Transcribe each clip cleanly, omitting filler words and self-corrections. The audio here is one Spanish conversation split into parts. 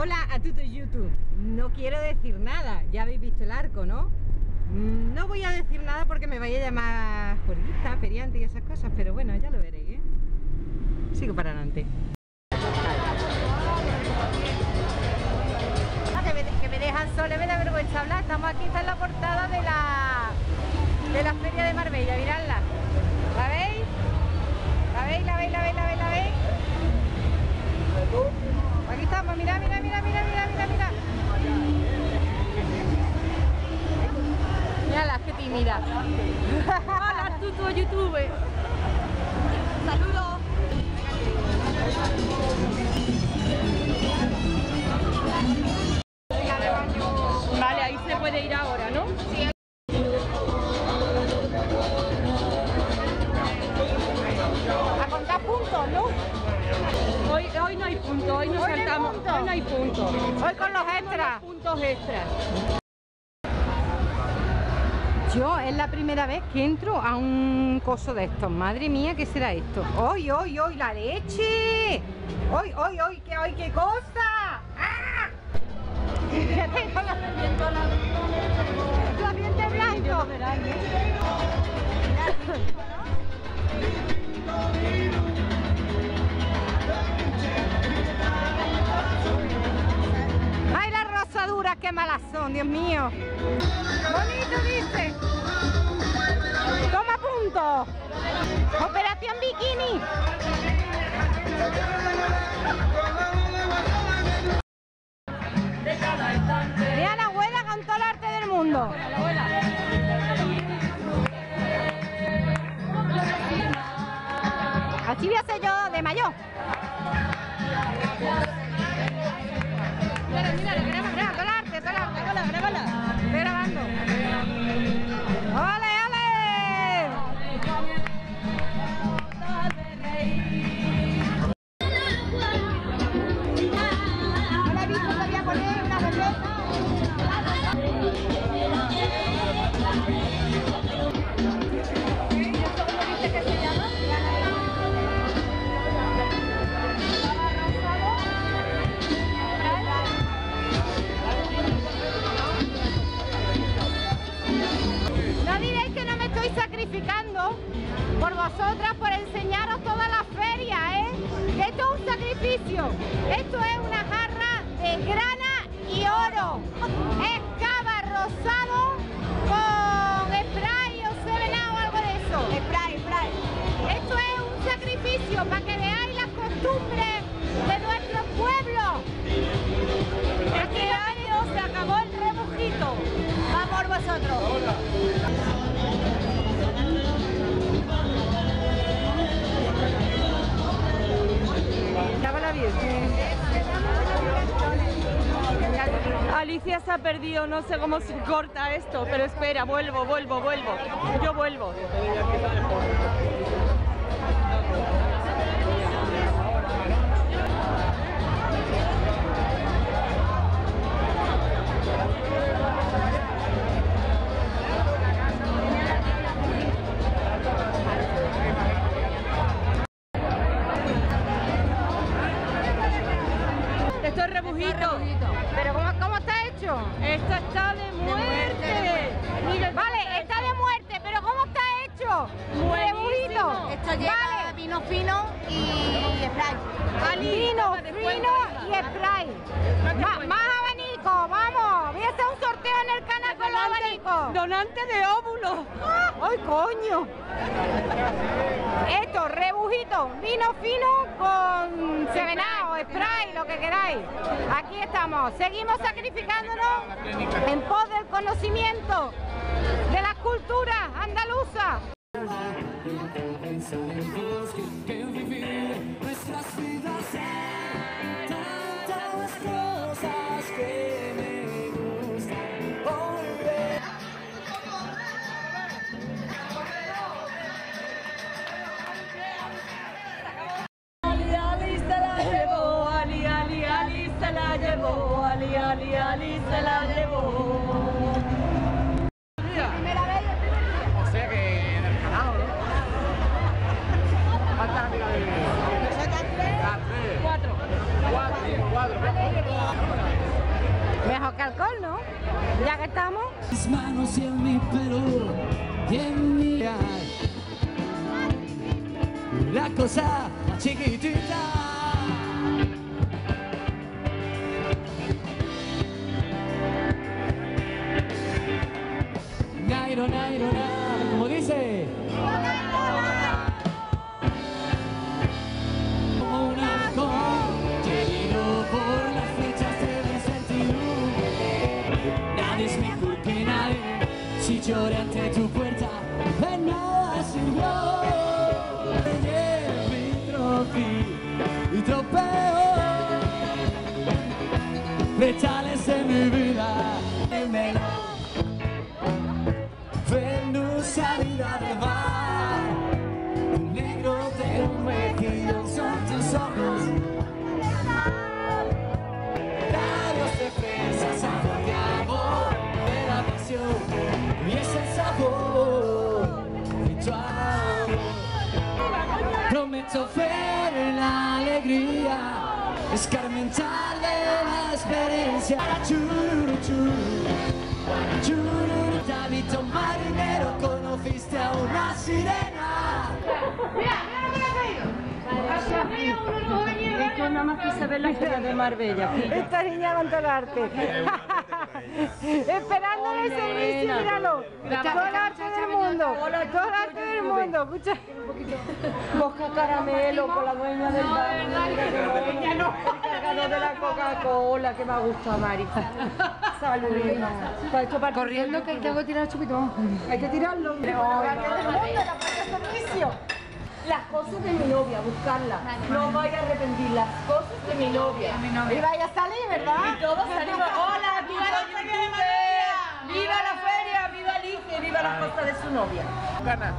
Hola a todo YouTube. No quiero decir nada, ya habéis visto el arco, ¿no? No voy a decir nada porque me vaya a llamar jurista, feriante y esas cosas, pero bueno, ya lo veréis, ¿eh? Sigo para adelante. Que me dejan sola, me da vergüenza hablar. Estamos aquí, está en la portada de la feria de Marbella, miradla. ¿La veis? ¿La veis? ¿La veis? ¿La veis? ¿La veis? ¿La veis? Aquí estamos, mira, mira, mira, mira, mira, mira, mira. Mírala, qué tímida. Hola, tú YouTube. Saludos. Vale, ahí se puede ir ahora, ¿no? Sí. A contar puntos, ¿no? Hoy no hay puntos, hoy nos saltamos. Hoy no hay puntos. Hoy con los extras. Puntos extras. Yo es la primera vez que entro a un coso de estos. Madre mía, ¿qué será esto? ¡Hoy, hoy, hoy! ¡La leche! ¡Hoy, hoy, hoy! ¡Qué cosa! ¡Ah! Ya tengo los dientes blancos. ¡Ay, las rosaduras! ¡Qué malas son, Dios mío! ¡Bonito, dice! ¡Toma punto! ¡Operación Bikini! Mira la abuela con todo el arte del mundo. Así voy a hacer yo de mayor. Mira, mira, todo el arte, grábala. Estoy grabando. ¡Ole, ole! No la he visto, te voy a poner una cerveza. Sacrificando por vosotras, por enseñaros toda la feria, ¿eh? Esto es un sacrificio, esto es una jarra de grana y oro, es cava rosado con spray o serenado o algo de eso, spray. Esto es un sacrificio para que veáis las costumbres de nuestro pueblo. Este año se acabó el rebujito, va por vosotros. Alicia se ha perdido, no sé cómo se corta esto, pero espera, vuelvo. Yo vuelvo. Esto es rebujito. ¿Pero cómo está hecho? Esto está de muerte. Vale, está de muerte, pero ¿cómo está hecho? Rebujito. Esto lleva vino fino y spray. Vino fino y spray. Más abanico, vamos. Voy a hacer un sorteo en el canal con los abanicos. Donante de óvulos. ¡Ay, coño! Esto, rebujito, vino fino con serenado, spray, lo que queráis. Aquí estamos, seguimos sacrificándonos en pos del conocimiento de las culturas andaluzas. Ali se la llevó. Primera vez. O sea que en el canal, ¿no? ¿Cuántas amigas de Cuatro. Cuatro. marca alcohol, ¿no? Ya que estamos. Mis manos y en mi pelo y en mi la cosa chiquitita. Nairo, nairo, nairo, como dice. Como un halcón herido por las flechas del 21. Nadie es mejor que nadie. Si lloré ante tu puerta, de nada sirvió. Y tropeo brechales en mi vida. Venus salida del mar, el negro de un mejillón son tus ojos. Labios de fresa, sabor de amor, de la pasión y es el sabor de tu amor. Prometo ver la alegría, escarmentar de la experiencia. Churu, churu, churu, Tabito marinero, conociste a una sirena. Yo nada más quise ver la feria de Marbella. Esta niña con todo el arte. Esperando en el servicio, míralo. Todo el arte del mundo. Todo el arte del mundo. Escucha. Mosca caramelo con la dueña del bar. El cargador de la Coca-Cola que me ha gustado, Mari. Saludos. Corriendo que tengo que tirar el chupito. Hay que tirarlo. Las cosas de mi novia, buscarlas. No vaya a arrepentir, las cosas de mi novia. Y vaya a salir, ¿verdad? Y todos salimos. ¡Hola! ¡Viva la feria de Marbella! ¡Viva la feria! ¡Viva Alicia! ¡Viva las cosas de su novia! Gana.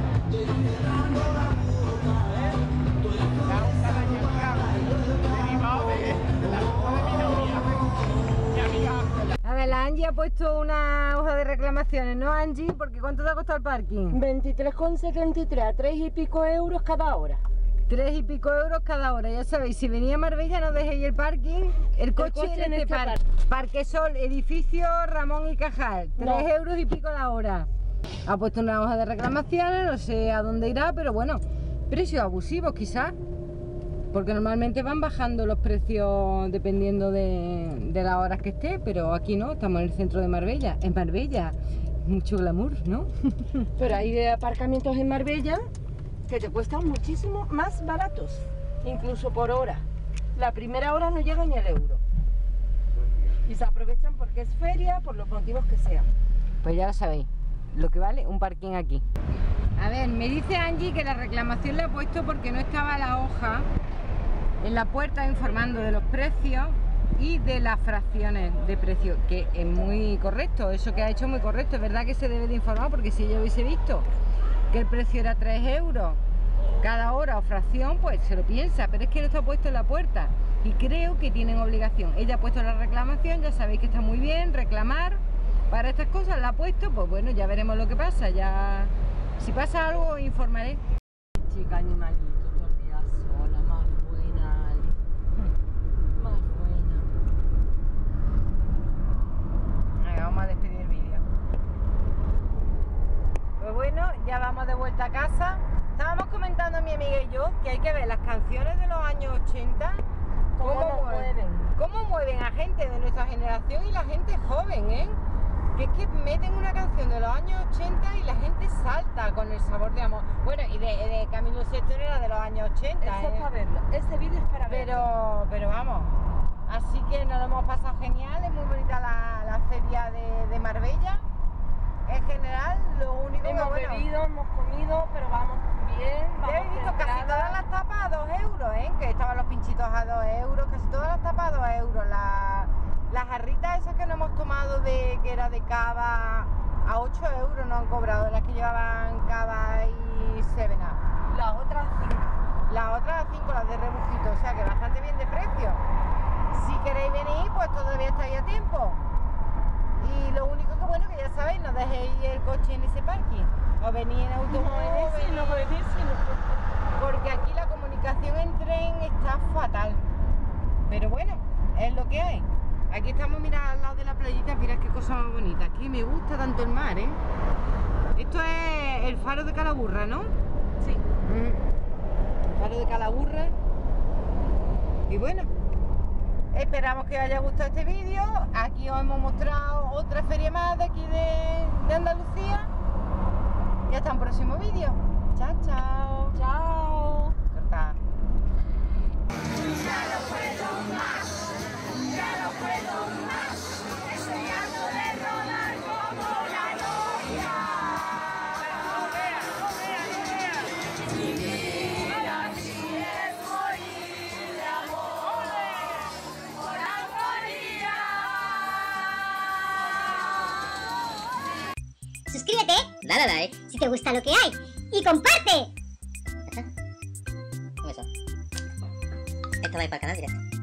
A ver, la Angie ha puesto una hoja de reclamaciones, ¿no, Angie? Porque ¿cuánto te ha costado el parking? 23,73, 3 y pico euros cada hora. 3 y pico euros cada hora. Ya sabéis, si venía a Marbella no dejéis el parking, el coche en este parque. Parque Sol, edificio Ramón y Cajal, 3 euros y pico la hora. Ha puesto una hoja de reclamaciones, no sé a dónde irá, pero bueno, precios abusivos quizás. Porque normalmente van bajando los precios dependiendo de las horas que esté, pero aquí no, estamos en el centro de Marbella. En Marbella, mucho glamour, ¿no? Pero hay aparcamientos en Marbella que te cuestan muchísimo más baratos, incluso por hora. La primera hora no llega ni el euro. Y se aprovechan porque es feria, por los motivos que sean. Pues ya lo sabéis, lo que vale un parking aquí. A ver, me dice Angie que la reclamación la ha puesto porque no estaba la hoja en la puerta informando de los precios y de las fracciones de precio, que es muy correcto, eso que ha hecho es muy correcto. Es verdad que se debe de informar, porque si yo hubiese visto que el precio era 3 euros cada hora o fracción, pues se lo piensa, pero es que no está puesto en la puerta y creo que tienen obligación. Ella ha puesto la reclamación, ya sabéis que está muy bien reclamar para estas cosas, la ha puesto, pues bueno, ya veremos lo que pasa, ya si pasa algo os informaré. Chica, animalito, todo el día sola, más buena, Ali. Más buena. Venga, vamos a despedir el vídeo. Pues bueno, ya vamos de vuelta a casa. Estábamos comentando mi amiga y yo que hay que ver las canciones de los años 80, cómo mueven a gente de nuestra generación y la gente joven, ¿eh? Que es que meten una canción de los años 80 y la gente salta con El sabor de amor. Bueno, y de Camilo VI era de los años 80. Eso es para verlo. Este vídeo es para verlo. Pero vamos, así que nos lo hemos pasado genial, es muy bonita la feria de Marbella. En general, lo único hemos bebido, hemos comido, pero vamos bien. Ya he visto casi todas las tapas a 2 euros, ¿eh? Que estaban los pinchitos a 2 euros, casi todas las tapas a 2 euros. Las jarritas esas que no hemos tomado que era de cava a 8 euros nos han cobrado, las que llevaban cava y 7up. Las otras 5. Las otras 5, las de rebujito, o sea que bastante bien de precio. Si queréis venir, pues todavía estáis a tiempo. Y lo único que bueno, que ya sabéis, no dejéis el coche en ese parking. O venís en autobús, porque aquí la comunicación en tren está fatal. Pero bueno, es lo que hay. Aquí estamos, mira, al lado de la playita, mirad qué cosa más bonita. Aquí me gusta tanto el mar, ¿eh? Esto es el faro de Calaburra, ¿no? Sí. El faro de Calaburra. Y bueno, esperamos que os haya gustado este vídeo. Aquí os hemos mostrado otra feria más de aquí de Andalucía. Y hasta un próximo vídeo. Chao, chao. Chao. Corta. Suscríbete, dale like si te gusta lo que hay y comparte. Un beso. Esto va a ir para el canal directo.